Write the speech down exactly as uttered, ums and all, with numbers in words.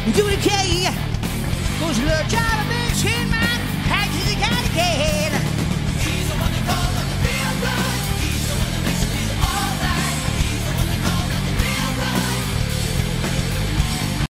do it, K. Cause the job of bitch in my hands is a cat,